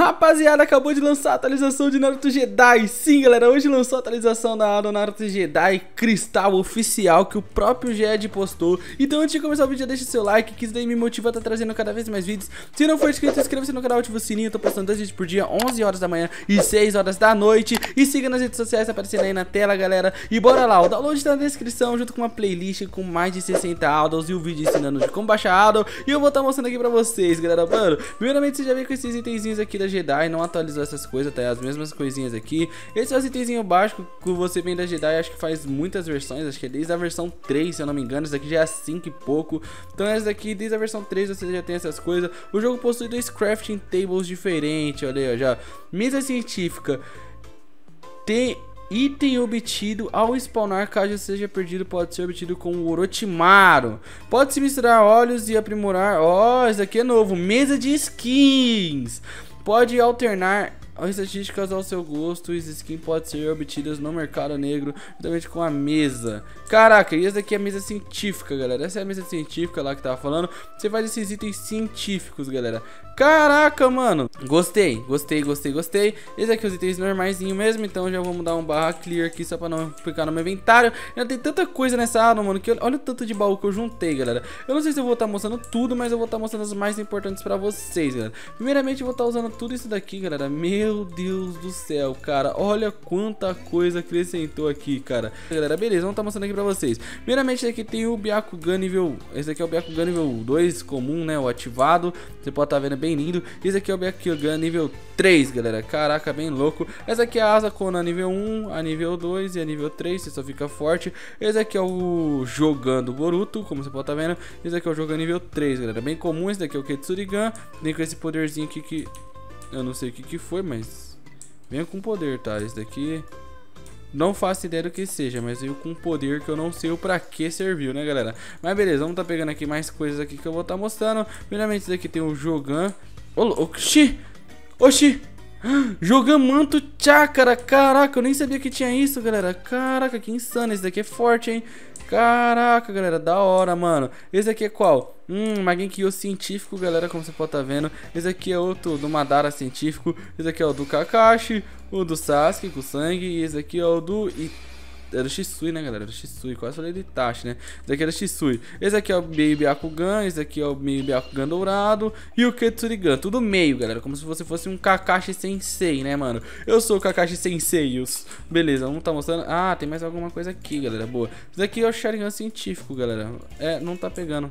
Rapaziada, acabou de lançar a atualização de Naruto Jedi. Sim, galera, hoje lançou a atualização do Naruto Jedi Cristal oficial que o próprio Jedi postou. Então antes de começar o vídeo, deixa seu like, que isso daí me motiva a estar trazendo cada vez mais vídeos. Se não for inscrito, inscreva-se no canal, ativa o sininho. Eu tô postando 2 vídeos por dia, 11 horas da manhã e 6 horas da noite. E siga nas redes sociais aparecendo aí na tela, galera. E bora lá, o download tá na descrição, junto com uma playlist com mais de 60 audios e o vídeo ensinando de como baixar audio. E eu vou estar mostrando aqui pra vocês, galera. Mano, primeiramente você já veio com esses itenzinhos aqui da Jedi, não atualizou essas coisas, tá? As mesmas coisinhas aqui. Esse é o itenzinho básico que você vem da Jedi, acho que faz muitas versões, acho que é desde a versão 3, se eu não me engano. Esse daqui já é 5 e pouco. Então essa daqui, desde a versão 3 você já tem essas coisas. O jogo possui 2 crafting tables diferentes, olha aí, ó, já. Mesa científica. Tem item obtido ao spawnar, caso seja perdido, pode ser obtido com o Orochimaru. Pode-se misturar óleos e aprimorar. Ó, isso aqui é novo. Mesa de skins. Pode alternar as estatísticas ao seu gosto. As skins podem ser obtidas no mercado negro, juntamente com a mesa. Caraca, e essa aqui é a mesa científica, galera. Essa é a mesa científica lá que tava falando. Você faz esses itens científicos, galera. Caraca, mano. Gostei. Esse aqui é os itens normaisinho mesmo. Então já vamos dar um barra clear aqui só pra não ficar no meu inventário. Já tem tanta coisa nessa aba, mano, que olha o tanto de baú que eu juntei, galera. Eu não sei se eu vou estar mostrando tudo, mas eu vou estar mostrando as mais importantes pra vocês, galera. Primeiramente eu vou estar usando tudo isso daqui, galera. Meu Deus do céu, cara. Olha quanta coisa acrescentou aqui, cara. Galera, beleza, vamos estar mostrando aqui pra vocês. Primeiramente aqui tem o Byakugan nível... Esse aqui é o Byakugan nível 2 comum, né, o ativado. Você pode estar vendo bem lindo. Esse aqui é o Byakugan nível 3, galera. Caraca, bem louco. Essa aqui é a Asa Kona nível 1, a nível 2 e a nível 3. Você só fica forte. Esse aqui é o Jogan do Boruto, como você pode estar vendo. Esse aqui é o Jogan nível 3, galera. Bem comum. Esse daqui é o Ketsurigan. Vem com esse poderzinho aqui que... eu não sei o que foi, mas... vem com poder, tá? Esse daqui... não faço ideia do que seja, mas veio com poder que eu não sei o pra que serviu, né, galera? Mas beleza, vamos tá pegando aqui mais coisas aqui que eu vou tá mostrando. Primeiramente, esse daqui tem o Jogan. Oxi! Oxi! Jogan Manto Chakra! Caraca, eu nem sabia que tinha isso, galera. Caraca, que insano. Esse daqui é forte, hein? Caraca, galera, da hora, mano. Esse aqui é qual? Mangekyou científico, galera, como você pode estar vendo. Esse aqui é outro do Madara científico. Esse aqui é o do Kakashi, o do Sasuke com sangue. E esse aqui é o do... é do Shisui, né, galera? Do Shisui, quase falei do Itachi, né? Esse aqui é do Shisui. Esse aqui é o meio Byakugan. Esse aqui é o meio Byakugan dourado. E o Ketsurigan, tudo meio, galera. Como se você fosse um Kakashi Sensei, né, mano? Eu sou o Kakashi Sensei. Beleza, vamos tá mostrando. Ah, tem mais alguma coisa aqui, galera. Boa. Esse aqui é o Sharingan científico, galera. É, não tá pegando.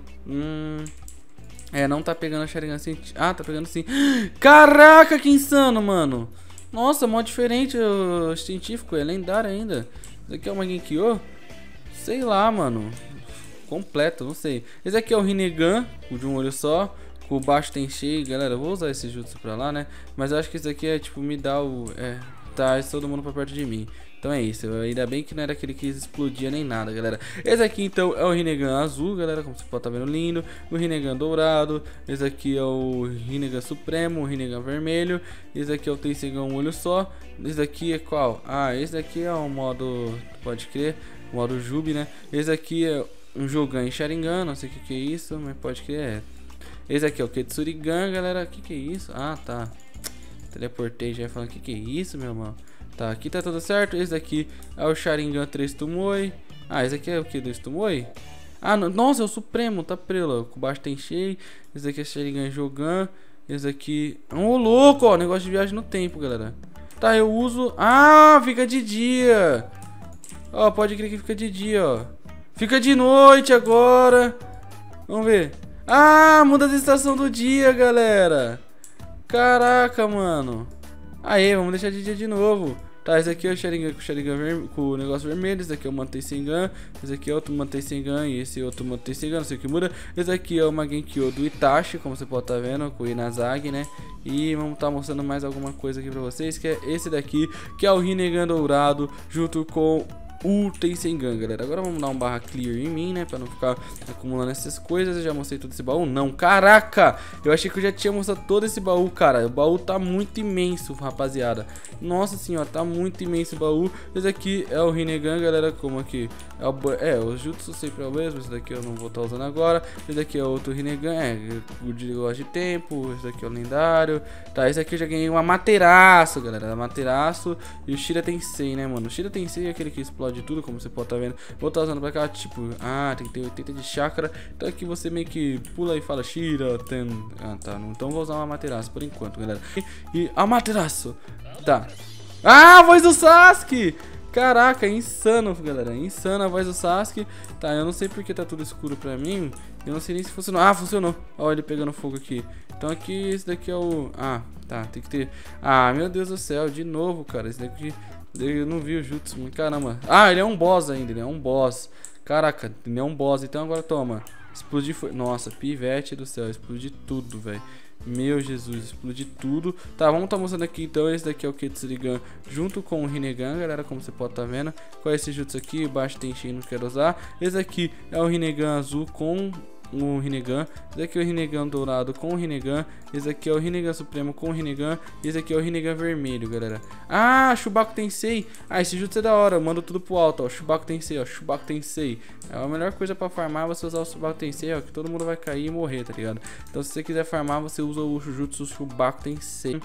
É, não tá pegando a Sharingan científico. Ah, tá pegando sim. Caraca, que insano, mano. Nossa, mó diferente o científico. É lendário ainda. Esse aqui é o Mangekyou? Sei lá, mano. Completo, não sei. Esse aqui é o Rinnegan, o de um olho só. Com o baixo tem cheio. Galera, eu vou usar esse jutsu pra lá, né? Mas eu acho que esse aqui é tipo, me dá o... traz todo mundo pra perto de mim. Então é isso, ainda bem que não era aquele que explodia nem nada, galera. Esse aqui então é o Rinnegan azul, galera, como você pode estar vendo, lindo. O Rinnegan dourado. Esse aqui é o Rinnegan supremo, o Rinnegan vermelho. Esse aqui é o Tensengan um olho só. Esse aqui é qual? Ah, esse aqui é o modo, pode crer, o modo Jubi, né? Esse aqui é um Jogan e Sharingan, não sei o que é isso, mas pode crer. Esse aqui é o Ketsurigan, galera. O que é isso? Ah, tá. Teleportei já falando o que é isso, meu irmão. Tá, aqui tá tudo certo. Esse aqui é o Sharingan 3 Tomoe. Ah, esse aqui é o que? 2 Tomoe? Ah, nossa, é o Supremo, tá prelo. Com baixo tem cheio. Esse aqui é Sharingan Jogan. Esse aqui... ô, louco, ó. Negócio de viagem no tempo, galera. Tá, eu uso... ah, fica de dia. Ó, pode crer que fica de dia, ó. Fica de noite agora. Vamos ver. Ah, muda a estação do dia, galera. Caraca, mano. Aí, vamos deixar de dia de novo. Tá, esse aqui é o Sharingan com o Sharingan com o negócio vermelho. Esse aqui é o Mantei Sengan. Esse aqui é outro Mantei Sengan. E esse outro Mantei Sengan, não sei o que muda. Esse aqui é o Mangekyou do Itachi, como você pode estar vendo, com o Inazagi, né? E vamos estar mostrando mais alguma coisa aqui pra vocês, que é esse daqui, que é o Rinnegan dourado, junto com o Tensengan, galera. Agora vamos dar um barra clear em mim, né, pra não ficar acumulando essas coisas. Eu já mostrei todo esse baú. Não, caraca, eu achei que eu já tinha mostrado todo esse baú, cara. O baú tá muito imenso, rapaziada. Nossa senhora, tá muito imenso o baú. Esse aqui é o Rinnegan, galera, como aqui o Jutsu sempre é o mesmo. Esse daqui eu não vou estar usando agora. Esse daqui é outro Rinnegan, o de negócio de tempo. Esse daqui é o lendário. Tá, esse aqui eu já ganhei uma Materaço, galera. Materaço e o Shira Tensei, né, mano? O Shira Tensei é aquele que explode tudo, como você pode estar vendo. Vou estar usando pra cá, tipo, tem que ter 80 de chakra. Então aqui você meio que pula e fala Shira Ten. Tá, então vou usar uma Materaço por enquanto, galera. E a Materaço. Tá. A voz do Sasuke! Caraca, insano, galera. Insano a voz do Sasuke. Tá, eu não sei porque tá tudo escuro pra mim. Eu não sei nem se funcionou. Ah, funcionou. Olha ele pegando fogo aqui. Então aqui, esse daqui é o... tá, tem que ter... meu Deus do céu, de novo, cara. Esse daqui... Eu não vi o Jutsu, caramba. Ele é um boss ainda, ele é um boss. Caraca, ele é um boss. Então agora toma. Explodir foi... Nossa, pivete do céu, explodir tudo, velho. Meu Jesus, explodir tudo. Tá, vamos tá mostrando aqui então. Esse daqui é o Ketsurigan junto com o Rinnegan, galera, como você pode tá vendo. Qual é esse jutsu aqui? O baixo Tenshin não quero usar. Esse aqui é o Rinnegan azul com o Rinnegan. Esse aqui é o Rinnegan dourado com o Rinnegan. Esse aqui é o Rinnegan supremo com o Rinnegan. Esse aqui é o Rinnegan vermelho, galera. Shubaku Tensei. Esse jutsu é da hora, eu mando tudo pro alto, ó. Shubaku Tensei, ó. Shubaku Tensei. É a melhor coisa pra farmar, você usar o Shubaku Tensei, ó, que todo mundo vai cair e morrer, tá ligado? Então se você quiser farmar, você usa o jutsu Shubaku Tensei.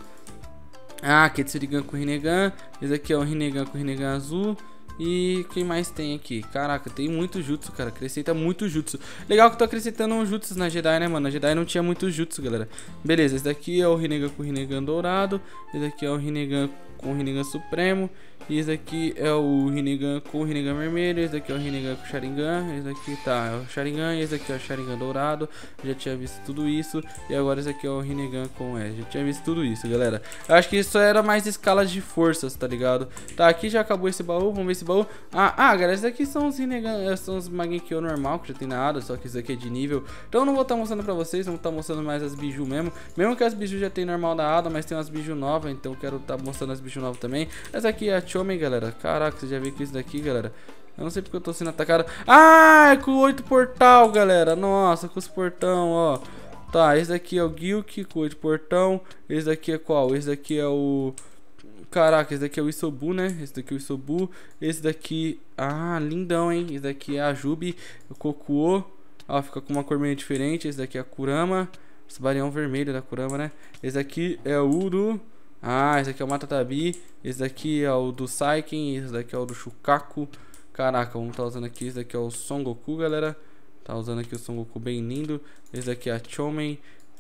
Ketsurigan com o Rinnegan. Esse aqui é o Rinnegan com o Rinnegan azul. E quem mais tem aqui? Caraca, tem muito jutsu, cara. Acrescenta muito jutsu. Legal que eu tô acrescentando uns jutsus na Jedi, né, mano? Na Jedi não tinha muito jutsu, galera. Beleza, esse daqui é o Rinnegan com o Rinnegan dourado. Esse daqui é o Rinnegan com o Rinnegan supremo. E esse aqui é o Rinnegan com o Rinnegan vermelho. Esse daqui é o Rinnegan com o Sharingan. Esse daqui é o Sharingan. E esse aqui é o Sharingan dourado. Já tinha visto tudo isso. E agora esse aqui é o Rinnegan com já tinha visto tudo isso, galera. Eu acho que isso era mais escalas de forças, tá ligado? Tá, aqui já acabou esse baú. Vamos ver esse baú. Galera, esses aqui são os Rinnegan. São os Mangekyou normal, que já tem nada. Só que isso aqui é de nível. Então eu não vou estar mostrando pra vocês. Vou estar mostrando mais as biju mesmo. Mesmo que as biju já tem normal da Ada, mas tem umas biju novas. Então eu quero estar mostrando as biju novas também. Essa aqui é a Chomei, galera. Caraca, você já viu que isso daqui, galera? Eu não sei porque eu tô sendo atacado. É com 8 portal, galera. Nossa, com os portão, ó. Tá, esse daqui é o Gyuki com 8 portão. Esse daqui é qual? Esse daqui é o... Caraca, esse daqui é o Isobu, né? Esse daqui é o Isobu. Esse daqui... lindão, hein? Esse daqui é a Jubi, o Kokuo. Ó, fica com uma cor meio diferente. Esse daqui é a Kurama. Esse barião vermelho da Kurama, né? Esse daqui é o Uru. Esse aqui é o Matatabi. Esse daqui é o do Saiken. Esse daqui é o do Shukaku. Caraca, vamos estar usando aqui. Esse daqui é o Son Goku, galera. Tá usando aqui o Son Goku bem lindo. Esse daqui é a Chomei.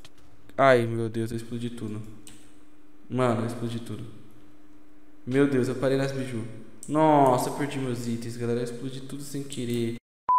Ai, meu Deus, eu explodi tudo. Mano, eu explodi tudo. Meu Deus, eu parei nas biju. Nossa, eu perdi meus itens, galera. Eu explodi tudo sem querer.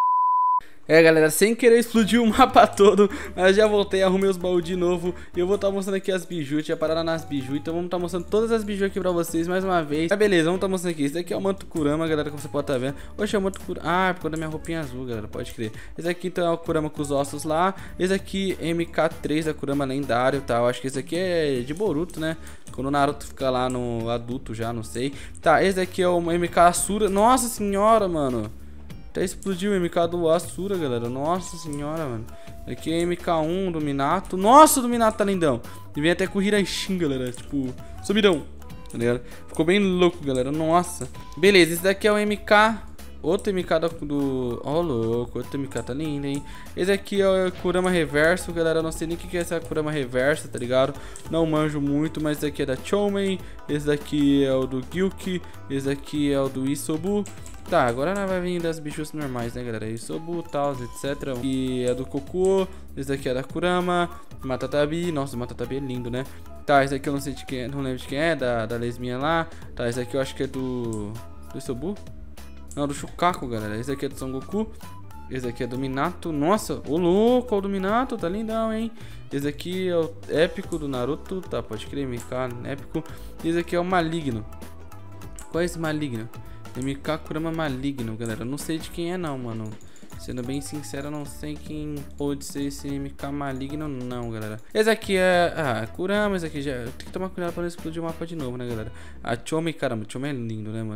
Galera, sem querer explodiu o mapa todo. Mas já voltei, arrumei os baús de novo. E eu vou estar mostrando aqui as biju. Tinha parado nas biju. Então vamos estar mostrando todas as biju aqui pra vocês mais uma vez. Beleza, vamos estar mostrando aqui. Esse daqui é o manto Kurama, galera, como você pode estar vendo. Oxe, é o manto Kurama. Por conta da minha roupinha azul, galera, pode crer. Esse aqui então é o Kurama com os ossos lá. Esse aqui MK3 da Kurama lendário, tá? Eu acho que esse aqui é de Boruto, né? Quando o Naruto fica lá no adulto já, não sei. Tá, esse aqui é o MK Asura. Nossa senhora, mano. Até explodiu o MK do Asura, galera. Nossa senhora, mano. Aqui é MK1 do Minato. Nossa, o do Minato tá lindão. E vem até com o Hiraishin, galera. Tipo, subidão. Tá ligado? Ficou bem louco, galera. Nossa. Beleza, esse daqui é o MK. Outro MK do... Ó, louco. Outro MK tá lindo, hein? Esse aqui é o Kurama Reverso, galera. Eu não sei nem o que é essa Kurama Reverso, tá ligado? Não manjo muito, mas esse aqui é da Chomei. Esse daqui é o do Gyuki. Esse aqui é o do Isobu. Tá, agora nós vai vir das bichos normais, né, galera? Isobu, tal, etc. E é do Kokuo. Esse daqui é da Kurama. Matatabi. Nossa, o Matatabi é lindo, né? Tá, esse aqui eu não sei de quem é. Não lembro de quem é. Da lesminha lá. Tá, esse aqui eu acho que é do Isobu. Não, do Shukaku, galera. Esse aqui é do Son Goku. Esse aqui é do Minato. Nossa, ô louco, o do Minato. Tá lindão, hein? Esse aqui é o épico do Naruto. Tá, pode crer, MK épico. Esse aqui é o Maligno. Qual é esse Maligno? MK Kurama Maligno, galera. Eu não sei de quem é não, mano. Sendo bem sincero, eu não sei quem pode ser esse MK Maligno não, galera. Esse aqui é... Kurama, esse aqui já... Tem que tomar cuidado pra não explodir o mapa de novo, né, galera? A Chomei, caramba, Chomei é lindo, né, mano?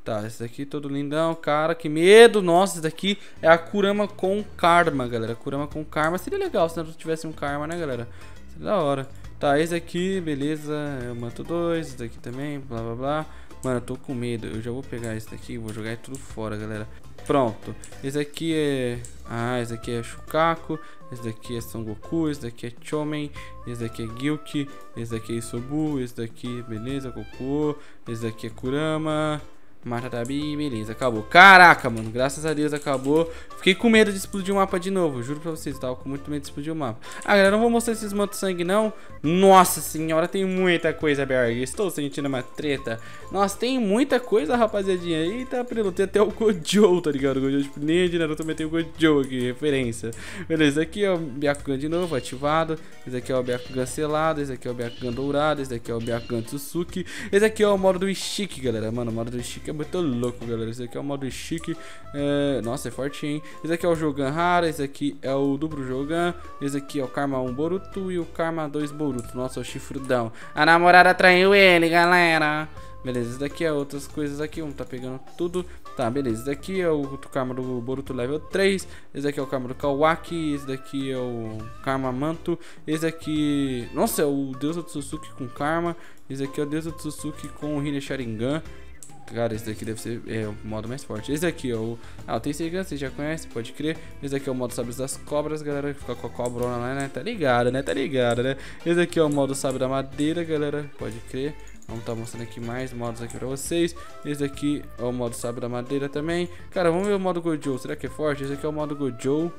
Tá, esse daqui todo lindão, cara, que medo. Nossa, esse daqui é a Kurama com Karma, galera. Kurama com Karma, seria legal se não tivesse um Karma, né, galera? Seria da hora. Tá, esse aqui, beleza, eu mato 2, esse daqui também, blá blá blá. Mano, eu tô com medo, eu já vou pegar esse daqui e vou jogar tudo fora, galera. Pronto, esse aqui é... Ah, esse aqui é Shukaku, esse daqui é Son Goku, esse daqui é Chomen, esse daqui é Gyuki, esse daqui é Isobu, esse daqui, beleza, Goku, esse daqui é Kurama... Matatabi, beleza, acabou. Caraca, mano, graças a Deus acabou. Fiquei com medo de explodir o mapa de novo, juro pra vocês, tava com muito medo de explodir o mapa. Ah, galera, não vou mostrar esses mantos sangue não. Nossa senhora, tem muita coisa, Berg. Estou sentindo uma treta. Nossa, tem muita coisa, rapaziadinha. Eita, prelo, tem até o Gojo, tá ligado? O Gojo, tipo, nem de Naruto, também tem o Gojo aqui, referência. Beleza, aqui é o Byakugan de novo, ativado. Esse aqui é o Byakugan selado, esse aqui é o Byakugan dourado, esse aqui é o Byakugan Tsutsuki. Esse aqui é o modo do Ishiki, galera. Mano, o modo do Ishiki é muito louco, galera. Esse aqui é o modo Ishiki. Nossa, é forte, hein? Esse aqui é o Jogan Hara, esse aqui é o duplo Jogan. Esse aqui é o Karma 1 Boruto e o Karma 2 Boruto. Nossa, o chifrudão. A namorada traiu ele, galera. Beleza, esse daqui é outras coisas aqui. Vamos tá pegando tudo. Tá, beleza. Esse daqui é o Karma do Boruto level 3. Esse daqui é o Karma do Kawaki. Esse daqui é o Karma Manto. Esse aqui... Nossa, é o Deus do Tsutsuki com Karma. Esse aqui é o Deus do Tsutsuki com o Hine Sharingan. Cara, esse daqui deve ser o modo mais forte. Esse aqui é o... Ah, o Tenseigan, você já conhece, pode crer. Esse aqui é o modo Sábios das Cobras, galera. Fica com a cobrona lá, né? Tá ligado, né? Tá ligado, né? Esse aqui é o modo Sábio da Madeira, galera. Pode crer. Vamos tá mostrando aqui mais modos aqui pra vocês. Esse aqui é o modo Sábio da Madeira também. Cara, vamos ver o modo Gojo. Será que é forte? Esse aqui é o modo Gojo.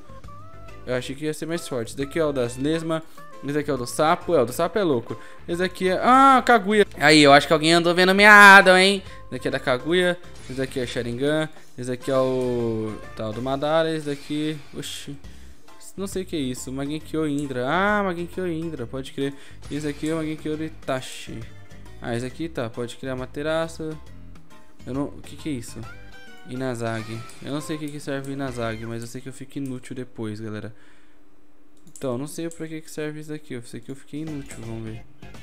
Eu achei que ia ser mais forte. Esse daqui é o das Lesma. Esse aqui é o do sapo. O do sapo é louco. Esse aqui é... Ah, Kaguya. Aí, eu acho que alguém andou vendo meado, hein? Esse daqui é da Kaguya. Esse daqui é Sharingan. Esse aqui é o... Tá, o do Madara. Esse daqui... Oxi. Não sei o que é isso. Mangekyou Indra. Ah, Mangekyou Indra. Pode crer. Esse aqui é o Mangekyou Itachi. Ah, esse aqui tá. Pode criar Materaço. Eu não... O que que é isso? Inazagi. Eu não sei o que serve o Inazagi, mas eu sei que eu fico inútil depois, galera. Então, não sei pra que serve isso daqui. Eu sei que eu fiquei inútil, vamos ver.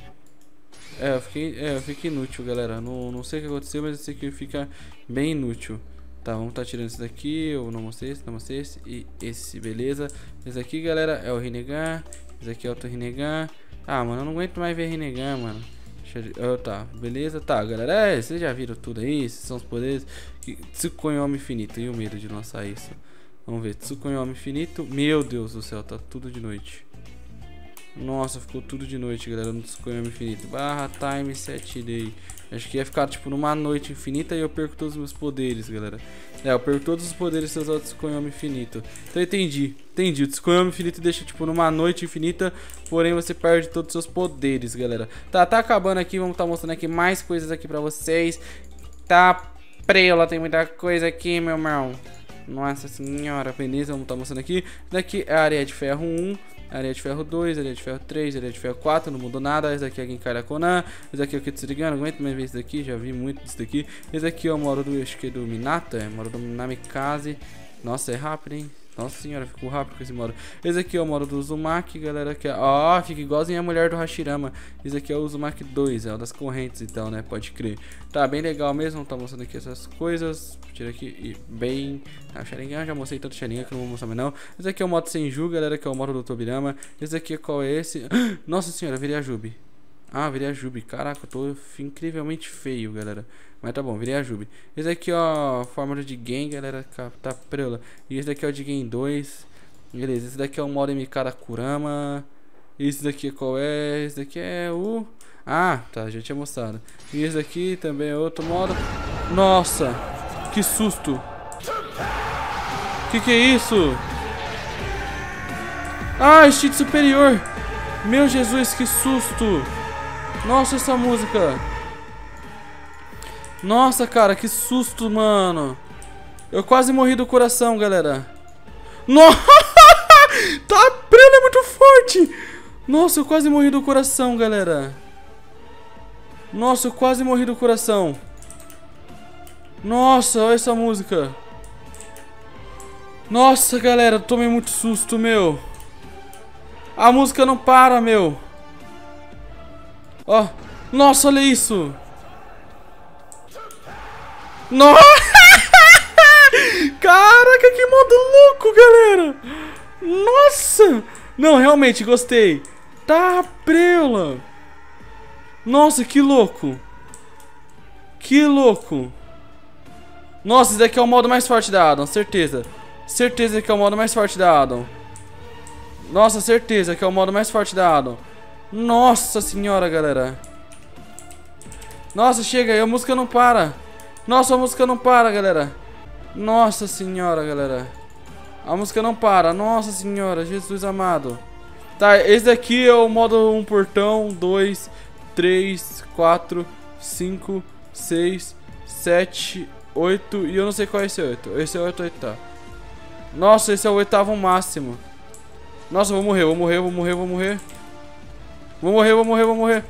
Eu fiquei inútil, galera. Não sei o que aconteceu, mas eu sei que fica bem inútil. Tá, vamos tá tirando esse daqui. Eu não mostrei esse, não mostrei esse. E esse, beleza. Esse aqui, galera, é o Rinnegan. Esse aqui é outro Rinnegan. Ah, mano, eu não aguento mais ver Rinnegan, mano. Tá, beleza, tá, galera. Vocês já viram tudo aí? Esses são os poderes. Tsukuyomi infinito. E o medo de lançar isso. Vamos ver, Tsukuyomi infinito. Meu Deus do céu, tá tudo de noite. Nossa, ficou tudo de noite, galera, no Tsukuyomi infinito. Barra time 7 day. Acho que ia ficar tipo numa noite infinita e eu perco todos os meus poderes, galera. Eu perco todos os poderes se eu usar o Tsukuyomi infinito. Então eu entendi. O Tsukuyomi infinito deixa tipo numa noite infinita, porém você perde todos os seus poderes, galera. Tá acabando aqui, vamos tá mostrando aqui mais coisas aqui pra vocês. Tá prela, tem muita coisa aqui, meu irmão. Nossa senhora, beleza, vamos tá mostrando aqui. Daqui é a Areia de Ferro 1, Areia de Ferro 2, Areia de Ferro 3, Areia de Ferro 4, não mudou nada. Esse aqui é Genkai Konan, esse aqui é o Kitsurigan, não aguento mais ver esse daqui, já vi muito disso daqui. Esse aqui é o modo do, acho que é do Minata, é o modo do Namikaze. Nossa, é rápido, hein? Nossa senhora, ficou rápido com esse modo. Esse aqui é o modo do Uzumaki, galera, que é... Ó, fica igualzinho a mulher do Hashirama. Esse aqui é o Uzumaki 2, é o das correntes então, né, pode crer. Tá bem legal mesmo, tá mostrando aqui essas coisas. Tira aqui e bem... Ah, o Sharingan, já mostrei tanto Sharingan que não vou mostrar mais não. Esse aqui é o modo Senju, galera, que é o modo do Tobirama. Esse aqui, qual é esse? Nossa senhora, virei a Jubi. Ah, virei a Jubi. Caraca, eu tô incrivelmente feio, galera. Mas tá bom, virei a Jubi. Esse aqui, ó, fórmula de Gen, galera, tá preula. E esse daqui é o de Gen 2. Beleza, esse daqui é o modo MK da Kurama. Esse daqui qual é? Esse daqui é o... Ah, tá, já tinha mostrado. E esse daqui também é outro modo. Nossa, que susto. Que é isso? Ah, instinto superior. Meu Jesus, que susto. Nossa, essa música. Nossa, cara, que susto, mano. Eu quase morri do coração, galera. Nossa, tá prendo, é muito forte. Nossa, eu quase morri do coração, galera. Nossa, eu quase morri do coração. Nossa, olha essa música. Nossa, galera, eu tomei muito susto, meu. A música não para, meu. Ó, nossa, olha isso. Nossa! Caraca, que modo louco, galera! Nossa! Não, realmente, gostei. Tá, preula. Nossa, que louco. Que louco. Nossa, esse daqui é o modo mais forte da Addon, certeza. Certeza que é o modo mais forte da Addon. Nossa, certeza que é o modo mais forte da Addon. Nossa senhora, galera. Nossa, chega aí, a música não para. Nossa, a música não para, galera. Nossa senhora, galera. A música não para. Nossa senhora, Jesus amado. Tá, esse daqui é o modo 1 portão. 2, 3, 4, 5, 6, 7, 8. E eu não sei qual é esse 8. Esse é o 8, tá. Nossa, esse é o 8º máximo. Nossa, eu vou morrer, vou morrer, vou morrer, vou morrer. Vou morrer, vou morrer, vou morrer.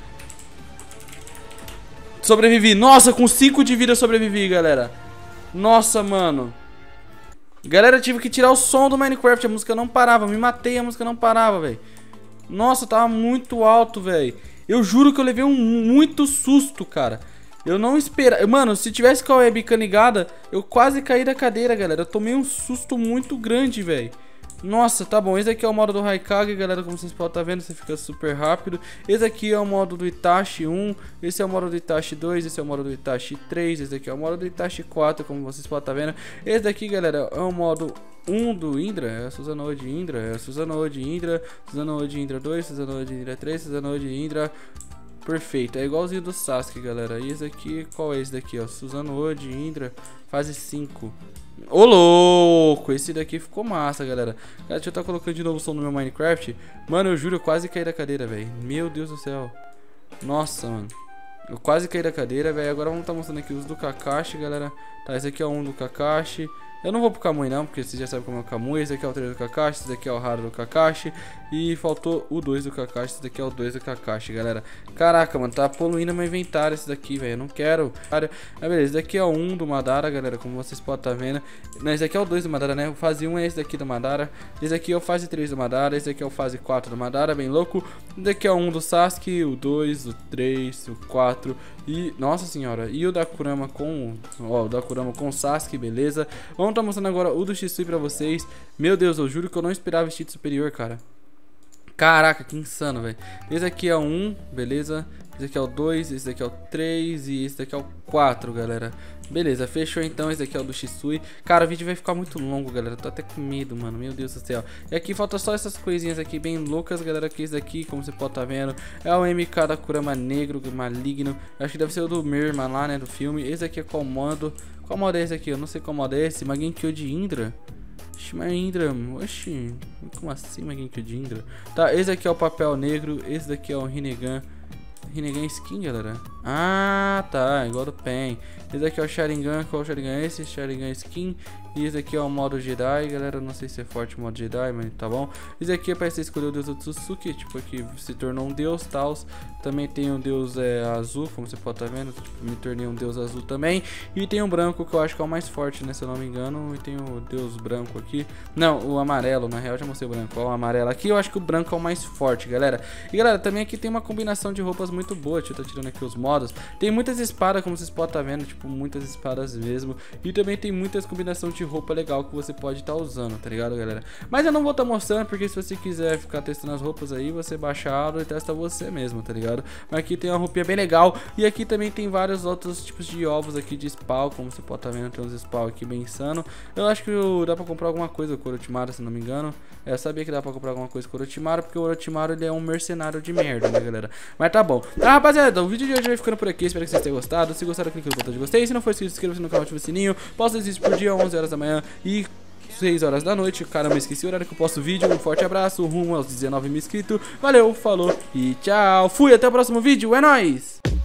Sobrevivi. Nossa, com 5 de vida eu sobrevivi, galera. Nossa, mano. Galera, eu tive que tirar o som do Minecraft. A música não parava. Me matei, a música não parava, velho. Nossa, tava muito alto, velho. Eu juro que eu levei muito susto, cara. Eu não esperava. Mano, se tivesse com a webcam ligada, eu quase caí da cadeira, galera. Eu tomei um susto muito grande, velho. Nossa, tá bom. Esse aqui é o modo do Raikage, galera. Como vocês podem estar vendo, você fica super rápido. Esse aqui é o modo do Itachi 1. Esse é o modo do Itachi 2. Esse é o modo do Itachi 3. Esse aqui é o modo do Itachi 4, como vocês podem estar vendo. Esse daqui, galera, é o modo 1 do Indra. É a Susanoo de Indra. É a Susanoo de Indra. Susanoo de Indra 2. Susanoo de Indra 3. Susanoo de Indra. Perfeito. É igualzinho do Sasuke, galera. E esse aqui, qual é esse daqui, ó? Susanoo de Indra. Fase 5. Ô louco, esse daqui ficou massa, galera. Deixa eu estar colocando de novo o som no meu Minecraft. Mano, eu juro, eu quase caí da cadeira, velho. Meu Deus do céu. Nossa, mano. Eu quase caí da cadeira, velho. Agora vamos estar mostrando aqui os do Kakashi, galera. Tá, esse aqui é um do Kakashi. Eu não vou pro Kamui não, porque vocês já sabem como é o Kamui. Esse aqui é o 3 do Kakashi, esse daqui é o Haru do Kakashi. E faltou o 2 do Kakashi, esse daqui é o 2 do Kakashi, galera. Caraca, mano, tá poluindo meu inventário esse daqui, velho. Eu não quero. Ah, beleza, esse daqui é o 1 do Madara, galera, como vocês podem estar vendo. Não, esse daqui é o 2 do Madara, né? O fase 1 é esse daqui do Madara. Esse aqui é o fase 3 do Madara. Esse aqui é o fase 4 do Madara, bem louco. Esse daqui é o 1 do Sasuke, o 2, o 3, o 4 e... Nossa senhora. E o da Kurama com... Ó, o da Kurama com o Sasuke, beleza. Vamos estar mostrando agora o do Shisui pra vocês. Meu Deus, eu juro que eu não esperava esse título superior, cara. Caraca, que insano, velho. Esse aqui é o 1, beleza. Esse aqui é o 2, esse daqui é o 3 e esse daqui é o 4, galera. Beleza, fechou então. Esse aqui é o do Shisui. Cara, o vídeo vai ficar muito longo, galera. Eu tô até com medo, mano. Meu Deus do céu. E aqui falta só essas coisinhas aqui bem loucas, galera. Que esse daqui, como você pode estar vendo, é o MK da Kurama Negro, maligno. Acho que deve ser o do Mirma lá, né, do filme. Esse aqui é qual modo? Qual modo é esse aqui? Eu não sei qual modo é esse. Magenkyo de Indra. Mas Indra, oxi, como assim Magenkyo de Indra? Tá, esse aqui é o papel negro. Esse daqui é o Rinnegan. Rinnegan skin, galera. Ah, tá, igual do Pen. Esse aqui é o Sharingan. Qual é o Sharingan? Esse Sharingan skin. E esse aqui é o modo Jedi, galera. Não sei se é forte o modo Jedi, mas tá bom. Esse aqui é pra você escolher o deus do Tsutsuki, tipo, aqui se tornou um deus, tal. Também tem um deus azul, como você pode estar vendo. Tipo, me tornei um deus azul também. E tem um branco que eu acho que é o mais forte, né? Se eu não me engano. E tem o deus branco aqui. Não, o amarelo, na real já mostrei o branco. Ó, o amarelo aqui, eu acho que o branco é o mais forte, galera. E galera, também aqui tem uma combinação de roupas muito boa. Deixa eu estar tirando aqui os modos. Tem muitas espadas, como vocês podem estar vendo. Tipo, muitas espadas mesmo. E também tem muitas combinações de roupa legal que você pode estar usando, tá ligado, galera? Mas eu não vou estar mostrando, porque se você quiser ficar testando as roupas aí, você baixa a aba e testa você mesmo, tá ligado? Mas aqui tem uma roupinha bem legal. E aqui também tem vários outros tipos de ovos aqui de spawn, como você pode estar vendo, tem uns spawn aqui bem insano. Eu acho que dá pra comprar alguma coisa com o Orochimaru, se não me engano. Eu sabia que dá pra comprar alguma coisa com o Orochimaru, porque o Orochimaru ele é um mercenário de merda, né, galera? Mas tá bom. Tá, rapaziada, o vídeo de hoje vai ficando por aqui. Espero que vocês tenham gostado. Se gostaram, clique no botão de gostei. Se não for inscrito, inscreva-se no canal, ative o sininho. Posto esse vídeo por dia, 11 horas da manhã e 6 horas da noite. Caramba, esqueci o horário que eu posto vídeo. Um forte abraço, rumo aos 19 mil inscritos. Valeu, falou e tchau. Fui, até o próximo vídeo. É nóis!